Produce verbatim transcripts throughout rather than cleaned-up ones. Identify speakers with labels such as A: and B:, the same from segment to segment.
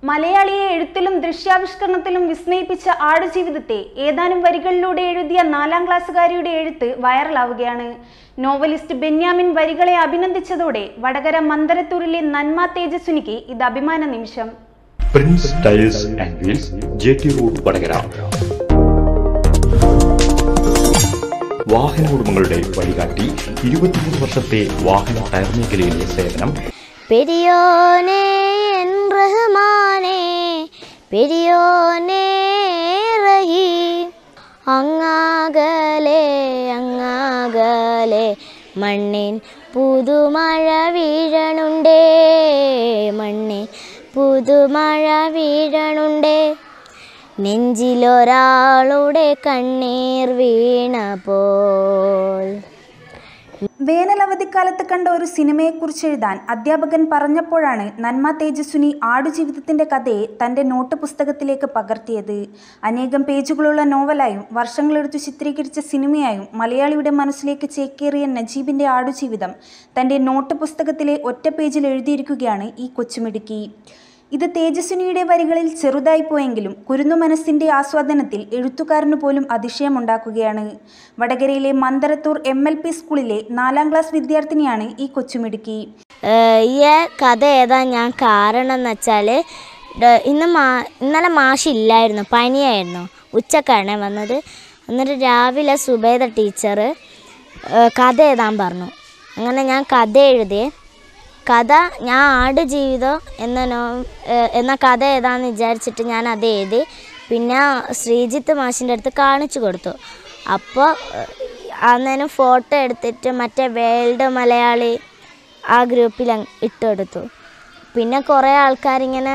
A: മലയാളിയെ എഴുത്തിലും ദൃശ്യാവിഷ്കരണത്തിലും വിസ്മയിപ്പിച്ച ആടുജീവിതത്തെ ഏതാനും വരികളിലൂടെ എഴുതിയ നാലാം ക്ലാസ്സുകാരിയുടെ എഴുത്ത് വൈറലാവുകയാണ്. നോവലിസ്റ്റ് ബെന്യാമിൻ വരികളെ അഭിനന്ദിച്ചതോടെ വടകര മന്ദരത്തൂരിലെ നന്മ തേജസ്വിനിക്ക് ഇത് അഭിമാന നിമിഷം.
B: Prince tiles and wheels, J T road, Vadakara. വാഹന ഉടമകളുടെ വഴികാട്ടി, ഇരുപത്തിമൂന്ന് വർഷത്തെ വാഹന ടയർ മേഖലയിലെ സേവനം.
C: പെരിയോനേ എൻ റഹ്മാനേ, പെരിയോനേ റഹീം, അങ്ങാകലെ അങ്ങാകലെ മണ്ണിൻ പുതുമഴ വീഴണുണ്ടേ, മണ്ണിൻ പുതുമഴ വീഴണുണ്ടേ, നെഞ്ചിലൊരാളുടെ കണ്ണീർ വീണപ്പോൾ.
A: വേനലവധിക്കാലത്ത് കണ്ട ഒരു സിനിമയെക്കുറിച്ച് എഴുതാൻ അധ്യാപകൻ പറഞ്ഞപ്പോഴാണ് നന്മ തേജസ്വിനി ആടുജീവിതത്തിൻ്റെ കഥയെ തൻ്റെ നോട്ട് പുസ്തകത്തിലേക്ക് പകർത്തിയത്. അനേകം പേജുകളുള്ള നോവലായും വർഷങ്ങളെടുത്തു ചിത്രീകരിച്ച സിനിമയായും മലയാളിയുടെ മനസ്സിലേക്ക് ചേക്കേറിയ നജീബിൻ്റെ ആടുജീവിതം തൻ്റെ നോട്ട് പുസ്തകത്തിലെ ഒറ്റ പേജിൽ എഴുതിയിരിക്കുകയാണ് ഈ കൊച്ചുമിടുക്കി. ഇത് തേജസ്വിനിയുടെ വരികളിൽ ചെറുതായി പോയെങ്കിലും കുരുന്നു മനസ്സിൻ്റെ ആസ്വാദനത്തിൽ എഴുത്തുകാരനു പോലും അതിശയമുണ്ടാക്കുകയാണ്. വടകരയിലെ മന്ദരത്തൂർ എം എൽ പി സ്കൂളിലെ നാലാം ക്ലാസ് വിദ്യാർത്ഥിനിയാണ് ഈ കൊച്ചുമിടുക്കി.
C: ഈ കഥ ഏതാ ഞാൻ കാരണം എന്ന് വെച്ചാൽ, ഇന്ന് മാ ഇന്നലെ മാഷില്ലായിരുന്നു, പനിയായിരുന്നു, ഉച്ചക്കാണ് വന്നത്. എന്നിട്ട് രാവിലെ സുബൈദ ടീച്ചർ കഥ എഴുതാൻ പറഞ്ഞു. അങ്ങനെ ഞാൻ കഥ എഴുതിയേ. കഥ ഞാൻ ആടുജീവിതം എന്ന നോ എന്ന കഥ ഏതാന്ന് വിചാരിച്ചിട്ട് ഞാൻ അത് എഴുതി. പിന്നെ ശ്രീജിത്ത് മാഷിൻ്റെ അടുത്ത് കാണിച്ചു കൊടുത്തു. അപ്പോൾ അന്നേരം ഫോട്ടോ എടുത്തിട്ട് മറ്റേ വേൾഡ് മലയാളി ആ ഗ്രൂപ്പിൽ ഇട്ടെടുത്തു. പിന്നെ കുറേ ആൾക്കാരിങ്ങനെ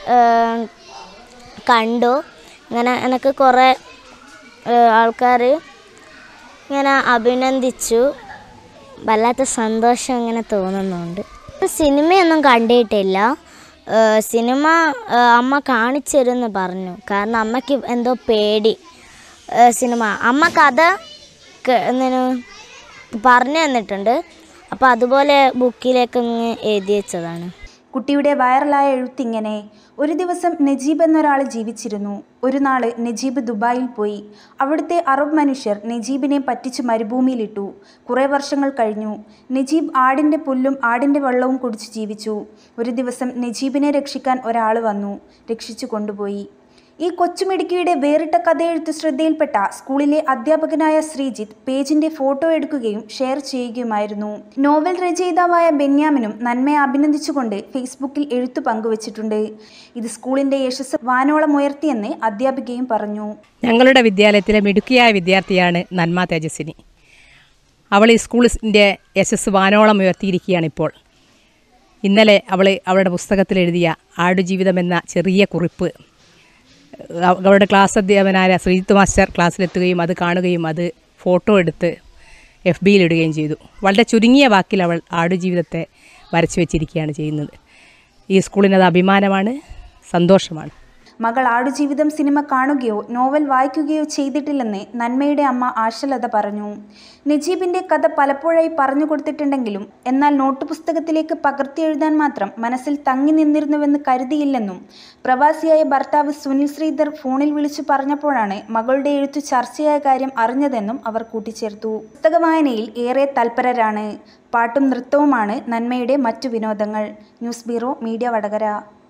C: കണ്ടു. ഇങ്ങനെ എനിക്ക് കുറേ ആൾക്കാർ ഇങ്ങനെ അഭിനന്ദിച്ചു. വല്ലാത്ത സന്തോഷം ഇങ്ങനെ തോന്നുന്നുണ്ട്. സിനിമയൊന്നും കണ്ടിട്ടില്ല. സിനിമ അമ്മ കാണിച്ചിരുന്നു പറഞ്ഞു. കാരണം അമ്മയ്ക്ക് എന്തോ പേടി സിനിമ. അമ്മ കഥ എന്തിനു പറഞ്ഞു തന്നിട്ടുണ്ട്. അപ്പോൾ അതുപോലെ ബുക്കിലേക്ക് എഴുതി വെച്ചതാണ്.
A: കുട്ടിയുടെ വൈറലായ എഴുത്തിങ്ങനെ: ഒരു ദിവസം നജീബ് എന്നൊരാൾ ജീവിച്ചിരുന്നു. ഒരു നാൾ നജീബ് ദുബായിൽ പോയി. അവിടുത്തെ അറബ് മനുഷ്യർ നജീബിനെ പറ്റിച്ച് മരുഭൂമിയിലിട്ടു. കുറേ വർഷങ്ങൾ കഴിഞ്ഞു. നജീബ് ആടിൻ്റെ പുല്ലും ആടിൻ്റെ വെള്ളവും കുടിച്ച് ജീവിച്ചു. ഒരു ദിവസം നജീബിനെ രക്ഷിക്കാൻ ഒരാൾ വന്നു, രക്ഷിച്ചു കൊണ്ടുപോയി. ഈ കൊച്ചുമിടുക്കിയുടെ വേറിട്ട കഥയെഴുത്ത് ശ്രദ്ധയിൽപ്പെട്ട സ്കൂളിലെ അധ്യാപകനായ ശ്രീജിത്ത് പേജിൻ്റെ ഫോട്ടോ എടുക്കുകയും ഷെയർ ചെയ്യുകയുമായിരുന്നു. നോവൽ രചയിതാവായ ബെന്യാമിനും നന്മയെ അഭിനന്ദിച്ചുകൊണ്ട് ഫേസ്ബുക്കിൽ എഴുത്തു പങ്കുവച്ചിട്ടുണ്ട്. ഇത് സ്കൂളിൻ്റെ യശസ് വാനോളം ഉയർത്തിയെന്ന് അധ്യാപികയും പറഞ്ഞു.
D: ഞങ്ങളുടെ വിദ്യാലയത്തിലെ മിടുക്കിയായ വിദ്യാർത്ഥിയാണ് നന്മ തേജസ്വിനി. അവൾ ഈ സ്കൂളിൻ്റെ യശസ് വാനോളം ഉയർത്തിയിരിക്കുകയാണിപ്പോൾ. ഇന്നലെ അവൾ അവളുടെ പുസ്തകത്തിൽ എഴുതിയ ആടുജീവിതം എന്ന ചെറിയ കുറിപ്പ് അവരുടെ ക്ലാസ് അധ്യാപകനായ ശ്രീജിത്ത് മാസ്റ്റർ ക്ലാസ്സിലെത്തുകയും അത് കാണുകയും അത് ഫോട്ടോ എടുത്ത് എഫ് ബിയിലിടുകയും ചെയ്തു. വളരെ ചുരുങ്ങിയ വാക്കിൽ അവൾ ആടുജീവിതത്തെ വരച്ചു വെച്ചിരിക്കുകയാണ് ചെയ്യുന്നത്. ഈ സ്കൂളിനത് അഭിമാനമാണ്, സന്തോഷമാണ്.
A: മകൾ ആടുജീവിതം സിനിമ കാണുകയോ നോവൽ വായിക്കുകയോ ചെയ്തിട്ടില്ലെന്ന് നന്മയുടെ അമ്മ ആശലത പറഞ്ഞു. നജീബിൻ്റെ കഥ പലപ്പോഴായി പറഞ്ഞു കൊടുത്തിട്ടുണ്ടെങ്കിലും എന്നാൽ നോട്ട് പുസ്തകത്തിലേക്ക് പകർത്തി എഴുതാൻ മാത്രം മനസ്സിൽ തങ്ങി നിന്നിരുന്നുവെന്ന് കരുതിയില്ലെന്നും പ്രവാസിയായ ഭർത്താവ് സുനിൽ ശ്രീധർ ഫോണിൽ വിളിച്ചു പറഞ്ഞപ്പോഴാണ് മകളുടെ എഴുത്തു ചർച്ചയായ കാര്യം അറിഞ്ഞതെന്നും അവർ കൂട്ടിച്ചേർത്തു. പുസ്തക വായനയിൽ ഏറെ തൽപരരാണ്. പാട്ടും നൃത്തവുമാണ് നന്മയുടെ മറ്റു വിനോദങ്ങൾ. News bureau, media, Vadakara.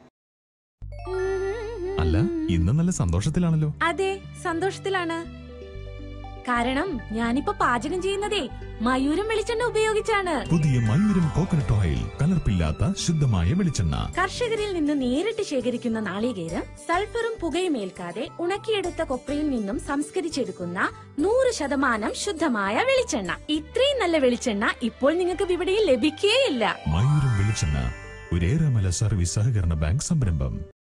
E: അല്ല, ഇന്ന് നല്ല സന്തോഷത്തിലാണല്ലോ.
F: അതെ, സന്തോഷത്തിലാണ്. കാരണം ഞാനിപ്പോ പാചകം ചെയ്യുന്നതേ മയൂരം വെളിച്ചെണ്ണ ഉപയോഗിച്ചാണ്.
E: പുതിയ മയൂരം കോക്കനട്ട് ഓയിൽ, കലർപ്പില്ലാത്ത ശുദ്ധമായ വെളിച്ചെണ്ണ.
F: കർഷകരിൽ നിന്ന് നേരിട്ട് ശേഖരിക്കുന്ന നാളികേരം സൾഫറും പുകയും ഏൽക്കാതെ ഉണക്കിയെടുത്ത കൊപ്രയിൽ നിന്നും സംസ്കരിച്ചെടുക്കുന്ന നൂറ് ശതമാനം ശുദ്ധമായ വെളിച്ചെണ്ണ. ഇത്രയും നല്ല വെളിച്ചെണ്ണ ഇപ്പോൾ നിങ്ങൾക്ക് വിപണിയിൽ ലഭിക്കുകയില്ല.
E: മയൂരം വെളിച്ചെണ്ണ, ഒരു ഏറെമല സർവീസ് സഹകരണ ബാങ്ക് സംരംഭം.